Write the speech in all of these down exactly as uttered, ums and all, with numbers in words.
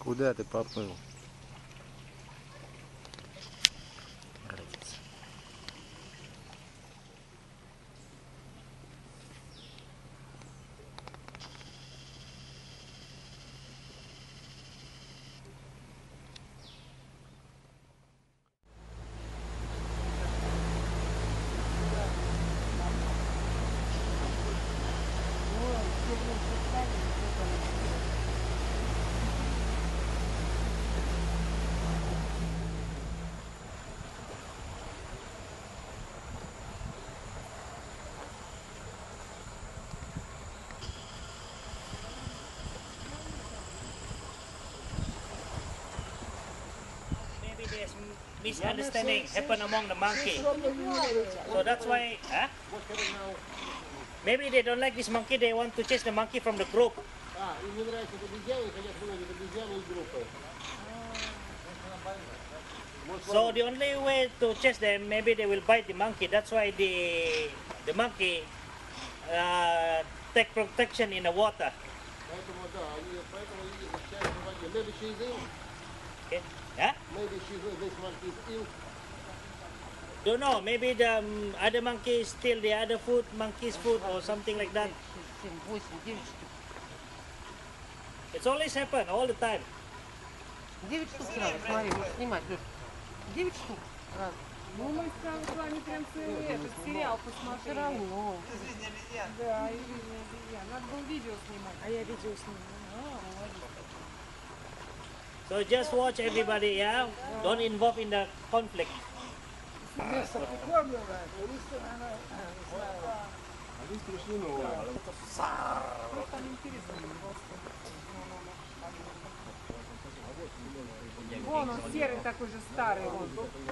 Куда ты поплыл? There's misunderstanding happen among the monkey. So that's why, huh? Maybe they don't like this monkey, they want to chase the monkey from the group. So the only way to chase them, maybe they will bite the monkey. That's why the the monkey uh, take protection in the water. Okay. Yeah? Maybe she's, this monkey is ill. Don't know. Maybe the um, other monkey steal the other food, monkey's food or something like that. It's always happen all the time. Девять штук сразу, смотри, вот снимать, Леш. Девять штук сразу. Ну, мы с вами прям целый этот сериал посмотрели. Все равно. Да, и жизнь обезьян. Надо было видео снимать. А я видео снимаю. А, молодец. So just watch everybody, yeah? Don't involve in the conflict. Вон он серый такой же старый. Вон,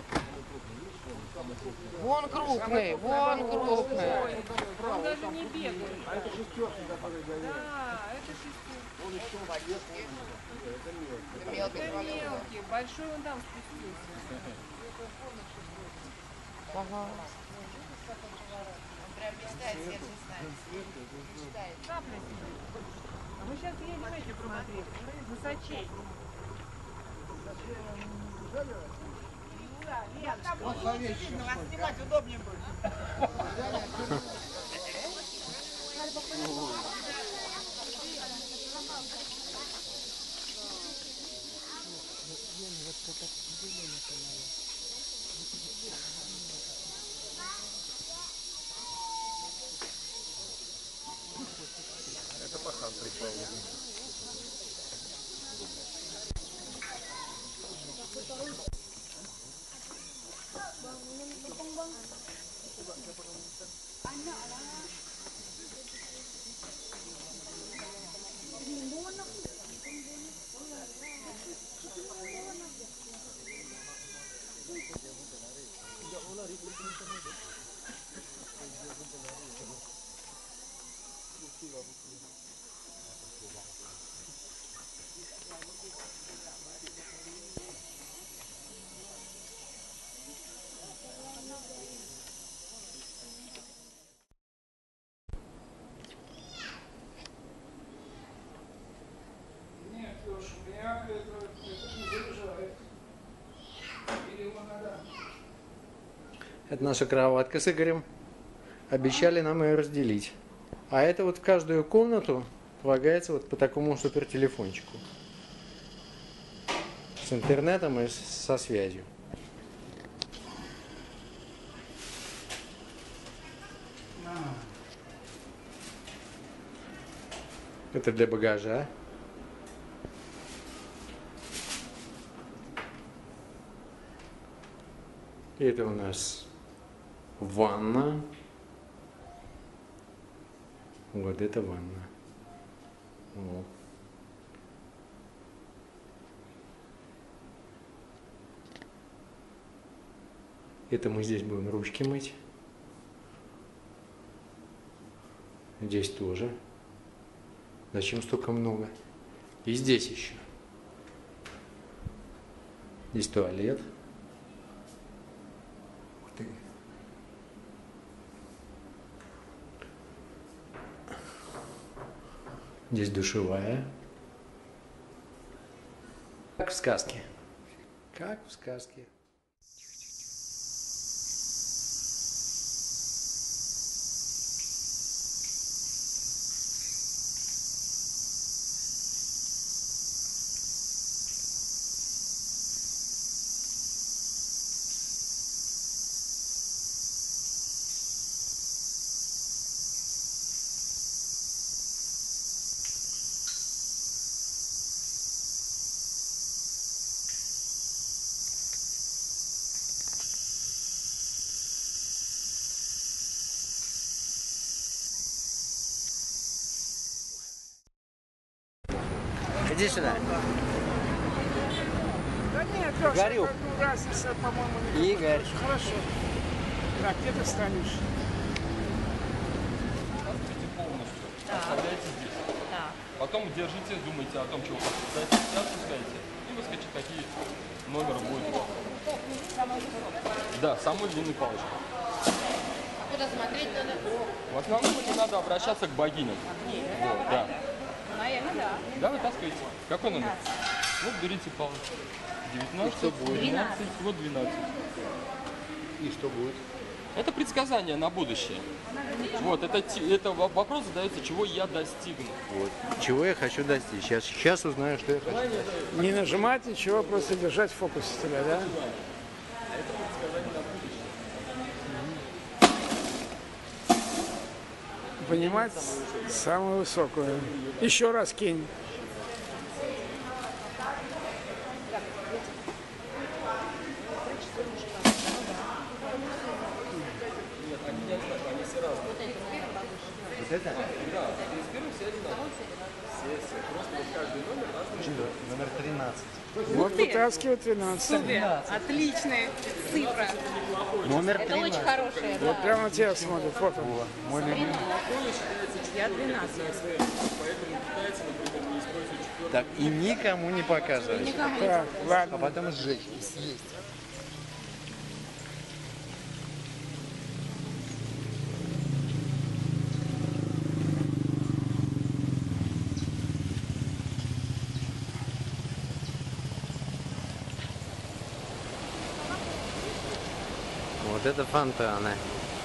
Вон крупный, вон крупный. он даже не бегает. А это шестерки, которые горят. Да, это шестерки. Это мелкий. Это мелкий, большой он там спустился. Ага. Он прям мечтает съехать с нами. Мечтает. Цапля сидит. А мы сейчас едем эти посмотреть. Высочей. Вас снимать удобнее будет. Это пахан пришел. Это наша кроватка с Игорем. Обещали нам ее разделить. А это вот в каждую комнату полагается вот по такому супер телефончику. С интернетом и со связью. Это для багажа. И это у нас ванна. Вот это ванна. О. Это мы здесь будем ручки мыть. Здесь тоже. Зачем столько много? И здесь еще. Здесь туалет. Ух ты. Здесь душевая. Как в сказке. Как в сказке. Иди сюда. Да нет, Леша, Горюх. ну, разница, по-моему, не Игорь. Хорошо. Так, где ты станешь? Оставляйте здесь. Потом держите, думайте о том, чего хотите сказать. Сейчас пускайте. И выскочит, какие номеры будет. Да, самую длинную палочку. А куда смотреть надо? В основном не надо обращаться к богине. Вот, да. Наверное, да. Да, вытаскивайте. Какой номер? Вот берите палочку. девятнадцать, двенадцать, вот двенадцать. И что будет? Это предсказание на будущее. Вот, это, те- это во- вопрос задается, чего я достигну. Вот. Чего я хочу достичь? Сейчас, сейчас узнаю, что я хочу достичь. Не нажимать ничего, просто держать в фокусе тебя, да? Понимать самую высокую. Еще раз кинь. Вот это? Номер тринадцать. Вот вытаскивай тринадцать. Отличная цифра. Номер Это очень хорошая, да. Вот прямо на тебя смотрит. Вот он. Мой любимый. Я двенадцать. Так, и никому не показывать. Так, А ладно. потом сжечь и съесть. Вот это фонтаны.